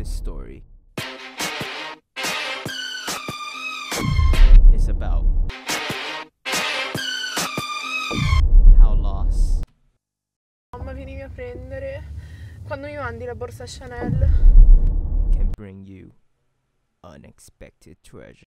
This story is about how loss Mamma, vienimi a prendere quando mi mandi la borsa Chanel. can bring you unexpected treasure.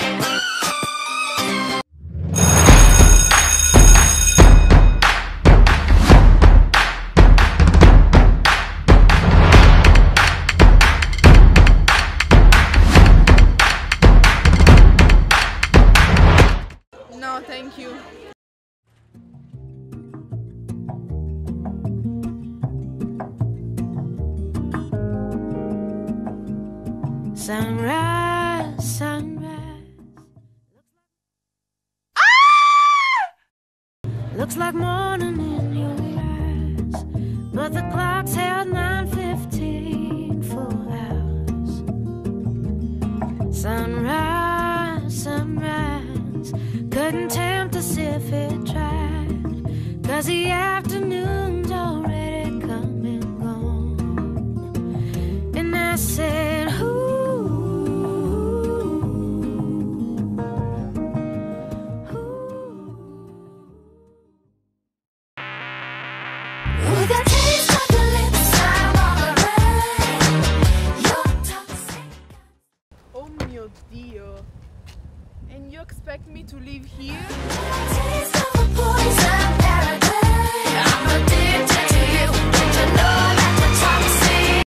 No, thank you. Sunrise, sunrise. Looks like morning in your eyes, but the clock's held 9:15 full hours. Sunrise, sunrise, couldn't tempt us if it tried, 'cause the afternoon's already come and gone. And I said, ooh, With a taste of your lips, I'm on the run. You're toxic. Oh mio Dio. And you expect me to live here? Taste of a poison.